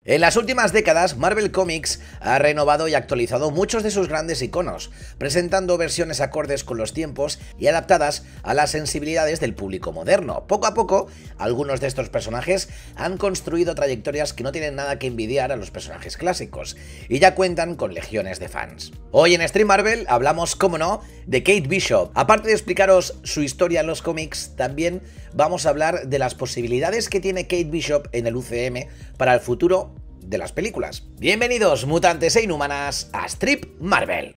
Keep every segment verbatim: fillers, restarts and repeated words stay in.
En las últimas décadas, Marvel Comics ha renovado y actualizado muchos de sus grandes iconos, presentando versiones acordes con los tiempos y adaptadas a las sensibilidades del público moderno. Poco a poco, algunos de estos personajes han construido trayectorias que no tienen nada que envidiar a los personajes clásicos, y ya cuentan con legiones de fans. Hoy en Stream Marvel hablamos, como no, de Kate Bishop. Aparte de explicaros su historia en los cómics, también vamos a hablar de las posibilidades que tiene Kate Bishop en el U C M para el futuro de las películas. Bienvenidos, mutantes e inhumanas, a Stream Marvel.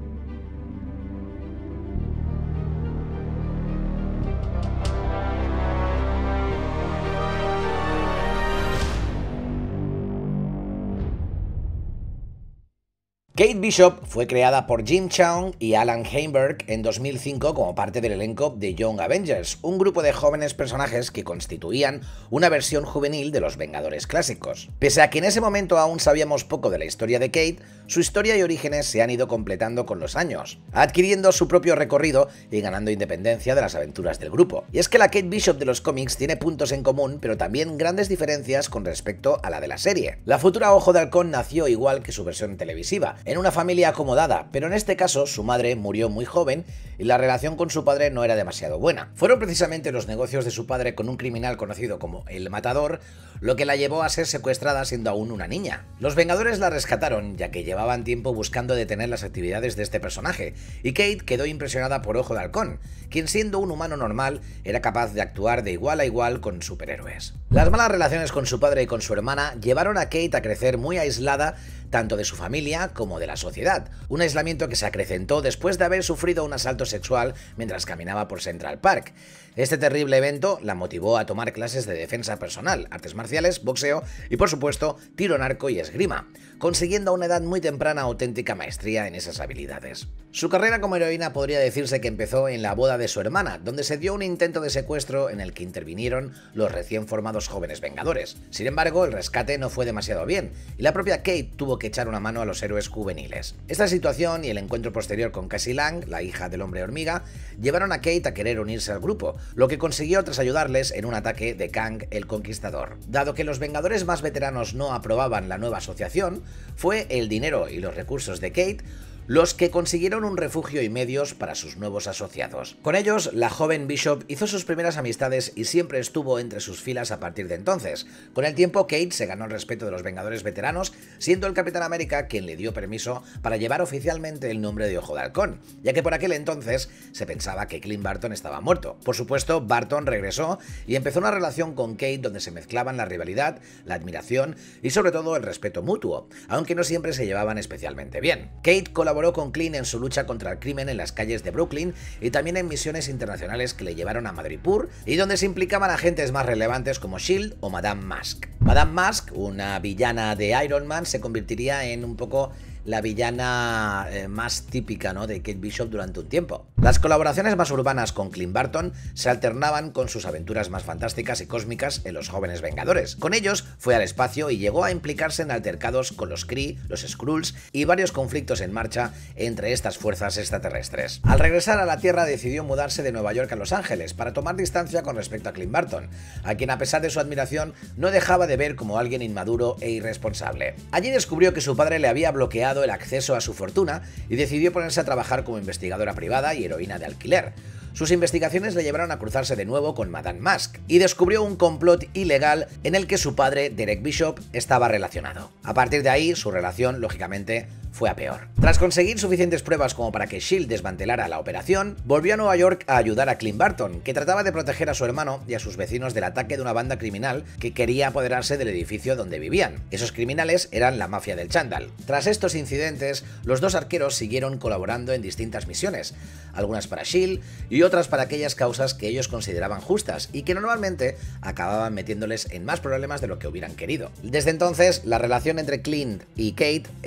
Kate Bishop fue creada por Jim Cheung y Alan Heinberg en dos mil cinco como parte del elenco de Young Avengers, un grupo de jóvenes personajes que constituían una versión juvenil de los Vengadores clásicos. Pese a que en ese momento aún sabíamos poco de la historia de Kate, su historia y orígenes se han ido completando con los años, adquiriendo su propio recorrido y ganando independencia de las aventuras del grupo. Y es que la Kate Bishop de los cómics tiene puntos en común, pero también grandes diferencias con respecto a la de la serie. La futura Ojo de Halcón nació igual que su versión televisiva, en una familia acomodada, pero en este caso su madre murió muy joven y la relación con su padre no era demasiado buena. Fueron precisamente los negocios de su padre con un criminal conocido como El Matador lo que la llevó a ser secuestrada siendo aún una niña. Los Vengadores la rescataron, ya que llevaban tiempo buscando detener las actividades de este personaje, y Kate quedó impresionada por Ojo de Halcón, quien siendo un humano normal era capaz de actuar de igual a igual con superhéroes. Las malas relaciones con su padre y con su hermana llevaron a Kate a crecer muy aislada tanto de su familia como de la sociedad, un aislamiento que se acrecentó después de haber sufrido un asalto sexual mientras caminaba por Central Park. Este terrible evento la motivó a tomar clases de defensa personal, artes marciales, boxeo y por supuesto tiro en arco y esgrima, consiguiendo a una edad muy temprana auténtica maestría en esas habilidades. Su carrera como heroína podría decirse que empezó en la boda de su hermana, donde se dio un intento de secuestro en el que intervinieron los recién formados jóvenes Vengadores. Sin embargo, el rescate no fue demasiado bien, y la propia Kate tuvo que echar una mano a los héroes juveniles. Esta situación y el encuentro posterior con Cassie Lang, la hija del Hombre Hormiga, llevaron a Kate a querer unirse al grupo, lo que consiguió tras ayudarles en un ataque de Kang el Conquistador. Dado que los Vengadores más veteranos no aprobaban la nueva asociación, fue el dinero y los recursos de Kate los que consiguieron un refugio y medios para sus nuevos asociados. Con ellos, la joven Bishop hizo sus primeras amistades y siempre estuvo entre sus filas a partir de entonces. Con el tiempo, Kate se ganó el respeto de los Vengadores veteranos, siendo el Capitán América quien le dio permiso para llevar oficialmente el nombre de Ojo de Halcón, ya que por aquel entonces se pensaba que Clint Barton estaba muerto. Por supuesto, Barton regresó y empezó una relación con Kate donde se mezclaban la rivalidad, la admiración y sobre todo el respeto mutuo, aunque no siempre se llevaban especialmente bien. Kate colaboró Colaboró con Clint en su lucha contra el crimen en las calles de Brooklyn y también en misiones internacionales que le llevaron a Madripoor y donde se implicaban agentes más relevantes como Shield o Madame Mask. Madame Mask, una villana de Iron Man, se convertiría en un poco la villana eh, más típica, ¿no?, de Kate Bishop durante un tiempo. Las colaboraciones más urbanas con Clint Barton se alternaban con sus aventuras más fantásticas y cósmicas en los jóvenes Vengadores. Con ellos fue al espacio y llegó a implicarse en altercados con los Kree, los Skrulls y varios conflictos en marcha entre estas fuerzas extraterrestres. Al regresar a la Tierra decidió mudarse de Nueva York a Los Ángeles para tomar distancia con respecto a Clint Barton, a quien a pesar de su admiración no dejaba de ver como alguien inmaduro e irresponsable. Allí descubrió que su padre le había bloqueado el acceso a su fortuna y decidió ponerse a trabajar como investigadora privada y heroína de alquiler. Sus investigaciones le llevaron a cruzarse de nuevo con Madame Mask y descubrió un complot ilegal en el que su padre, Derek Bishop, estaba relacionado. A partir de ahí, su relación, lógicamente, fue a peor. Tras conseguir suficientes pruebas como para que Shield desmantelara la operación, volvió a Nueva York a ayudar a Clint Barton, que trataba de proteger a su hermano y a sus vecinos del ataque de una banda criminal que quería apoderarse del edificio donde vivían. Esos criminales eran la mafia del chándal. Tras estos incidentes, los dos arqueros siguieron colaborando en distintas misiones, algunas para Shield y otras para aquellas causas que ellos consideraban justas y que normalmente acababan metiéndoles en más problemas de lo que hubieran querido. Desde entonces, la relación entre Clint y Kate es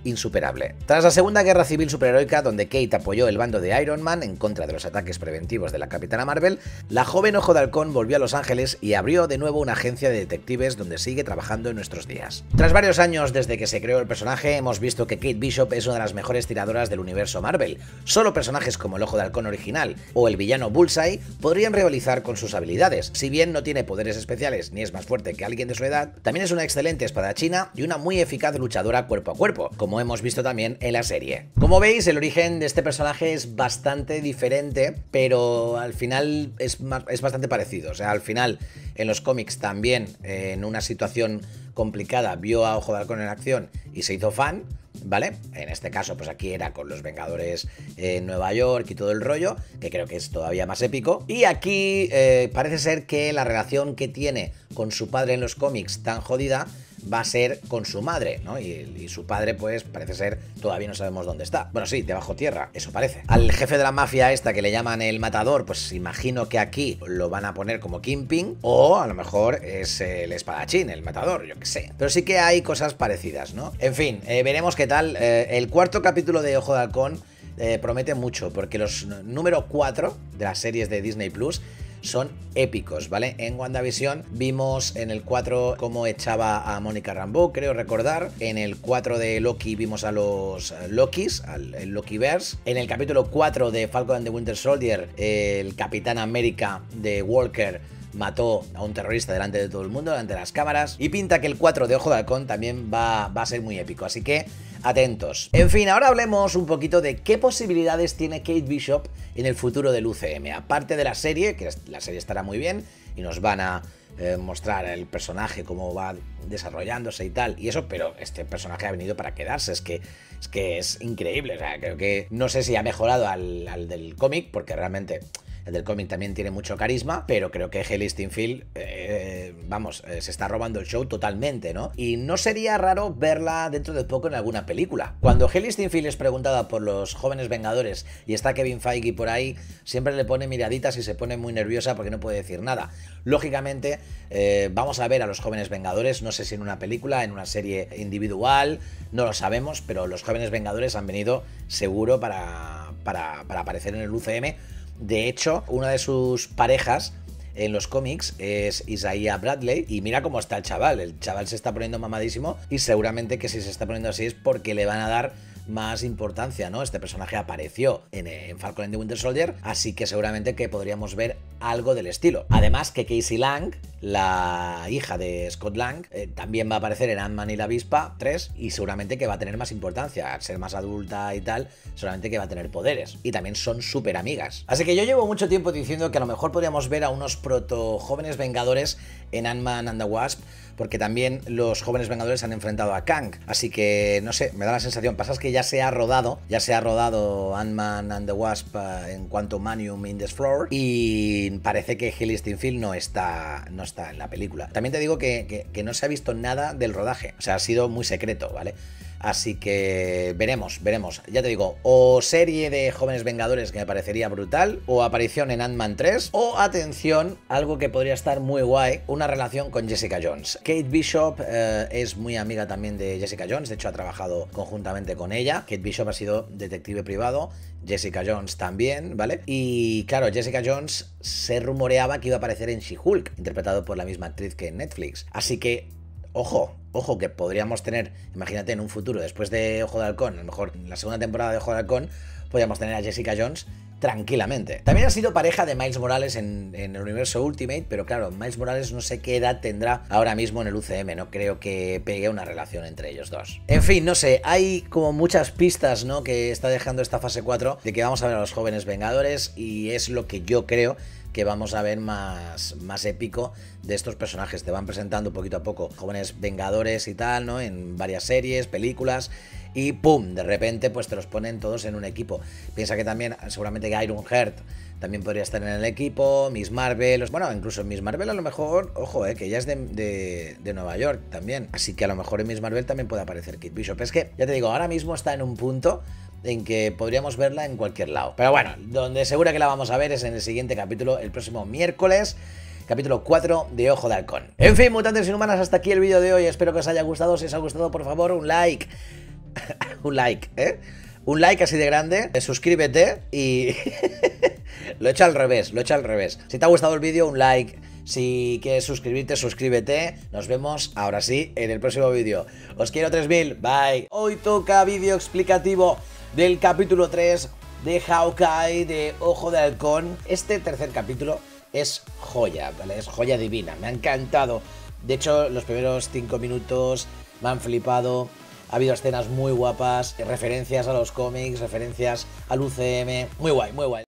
insuperable. Tras la Segunda Guerra Civil superheroica, donde Kate apoyó el bando de Iron Man en contra de los ataques preventivos de la Capitana Marvel, la joven Ojo de Halcón volvió a Los Ángeles y abrió de nuevo una agencia de detectives donde sigue trabajando en nuestros días. Tras varios años desde que se creó el personaje, hemos visto que Kate Bishop es una de las mejores tiradoras del universo Marvel. Solo personajes como el Ojo de Halcón original o el villano Bullseye podrían rivalizar con sus habilidades. Si bien no tiene poderes especiales ni es más fuerte que alguien de su edad, también es una excelente espadachina y una muy eficaz luchadora cuerpo a cuerpo, como hemos visto también en la serie. Como veis, el origen de este personaje es bastante diferente, pero al final es, es bastante parecido. O sea, al final en los cómics también, eh, en una situación complicada, vio a Ojo de Halcón en acción y se hizo fan, ¿vale? En este caso, pues aquí era con los Vengadores en Nueva York y todo el rollo, que creo que es todavía más épico. Y aquí eh, parece ser que la relación que tiene con su padre en los cómics tan jodida va a ser con su madre, ¿no? Y, y su padre, pues, parece ser, todavía no sabemos dónde está. Bueno, sí, debajo tierra, eso parece. Al jefe de la mafia esta que le llaman el Matador, pues imagino que aquí lo van a poner como Kingpin, o a lo mejor es el espadachín, el Matador, yo qué sé. Pero sí que hay cosas parecidas, ¿no? En fin, eh, veremos qué tal. Eh, el cuarto capítulo de Ojo de Halcón eh, promete mucho, porque los número cuatro de las series de Disney Plus son épicos, ¿vale? En WandaVision vimos en el cuatro cómo echaba a Mónica Rambeau, creo recordar. En el cuatro de Loki vimos a los Lokis, al el Lokiverse. En el capítulo cuatro de Falcon and the Winter Soldier, el Capitán América de Walker mató a un terrorista delante de todo el mundo, delante de las cámaras. Y pinta que el cuatro de Ojo de Halcón también va, va a ser muy épico, así que atentos. En fin, ahora hablemos un poquito de qué posibilidades tiene Kate Bishop en el futuro del U C M. Aparte de la serie, que la serie estará muy bien y nos van a eh, mostrar el personaje, cómo va desarrollándose y tal, y eso, pero este personaje ha venido para quedarse, es que es, que es increíble. O sea, creo que no sé si ha mejorado al, al del cómic, porque realmente el del cómic también tiene mucho carisma, pero creo que Hailee Steinfeld, eh, vamos, eh, se está robando el show totalmente, ¿no? Y no sería raro verla dentro de poco en alguna película. Cuando Hailee Steinfeld es preguntada por los jóvenes Vengadores y está Kevin Feige por ahí, siempre le pone miraditas y se pone muy nerviosa porque no puede decir nada. Lógicamente, eh, vamos a ver a los jóvenes Vengadores, no sé si en una película, en una serie individual, no lo sabemos, pero los jóvenes Vengadores han venido seguro para, para, para aparecer en el U C M. De hecho, una de sus parejas en los cómics es Isaiah Bradley, y mira cómo está el chaval. El chaval se está poniendo mamadísimo y seguramente que si se está poniendo así es porque le van a dar más importancia, ¿no? Este personaje apareció en, en Falcon and the Winter Soldier, así que seguramente que podríamos ver algo del estilo. Además que Casey Lang, la hija de Scott Lang, eh, también va a aparecer en Ant-Man y la Avispa tres, y seguramente que va a tener más importancia, al ser más adulta y tal, seguramente que va a tener poderes, y también son súper amigas. Así que yo llevo mucho tiempo diciendo que a lo mejor podríamos ver a unos proto jóvenes Vengadores en Ant-Man and the Wasp, porque también los jóvenes Vengadores se han enfrentado a Kang, así que no sé, me da la sensación, pasa es que ya se ha rodado, ya se ha rodado Ant-Man and the Wasp uh, en Quantumanium in the Floor, y parece que Hailee Steinfeld no está, no está en la película. También te digo que, que, que no se ha visto nada del rodaje, o sea, ha sido muy secreto, ¿vale? Así que veremos, veremos. Ya te digo, o serie de jóvenes Vengadores que me parecería brutal, o aparición en Ant-Man tres, o atención, algo que podría estar muy guay, una relación con Jessica Jones. Kate Bishop eh, es muy amiga también de Jessica Jones, de hecho ha trabajado conjuntamente con ella. Kate Bishop ha sido detective privado, Jessica Jones también, ¿vale? Y claro, Jessica Jones se rumoreaba que iba a aparecer en She-Hulk, interpretado por la misma actriz que en Netflix. Así que, ojo, ojo que podríamos tener, imagínate en un futuro, después de Ojo de Halcón, a lo mejor en la segunda temporada de Ojo de Halcón, podríamos tener a Jessica Jones tranquilamente. También ha sido pareja de Miles Morales en, en el universo Ultimate, pero claro, Miles Morales no sé qué edad tendrá ahora mismo en el U C M, no creo que pegue una relación entre ellos dos. En fin, no sé, hay como muchas pistas, ¿no?, que está dejando esta fase cuatro de que vamos a ver a los jóvenes Vengadores, y es lo que yo creo que vamos a ver más, más épico de estos personajes. Te van presentando poquito a poco jóvenes Vengadores y tal, ¿no?, en varias series, películas, y ¡pum!, de repente pues te los ponen todos en un equipo. Piensa que también seguramente que Ironheart también podría estar en el equipo, Miss Marvel, bueno, incluso Miss Marvel a lo mejor, ojo, eh, que ya es de, de, de Nueva York también, así que a lo mejor en Miss Marvel también puede aparecer Kate Bishop. Es que, ya te digo, ahora mismo está en un punto en que podríamos verla en cualquier lado. Pero bueno, donde seguro que la vamos a ver es en el siguiente capítulo, el próximo miércoles, capítulo cuatro de Ojo de Halcón. En fin, mutantes inhumanas, hasta aquí el vídeo de hoy. Espero que os haya gustado. Si os ha gustado, por favor, un like. Un like, ¿eh? Un like así de grande, suscríbete y... Lo he hecho al revés, lo he hecho al revés. Si te ha gustado el vídeo, un like. Si quieres suscribirte, suscríbete. Nos vemos, ahora sí, en el próximo vídeo. Os quiero tres mil, bye. Hoy toca vídeo explicativo del capítulo tres de Hawkeye, de Ojo de Halcón. Este tercer capítulo es joya, ¿vale? Es joya divina, me ha encantado. De hecho, los primeros cinco minutos me han flipado. Ha habido escenas muy guapas, referencias a los cómics, referencias al U C M. Muy guay, muy guay.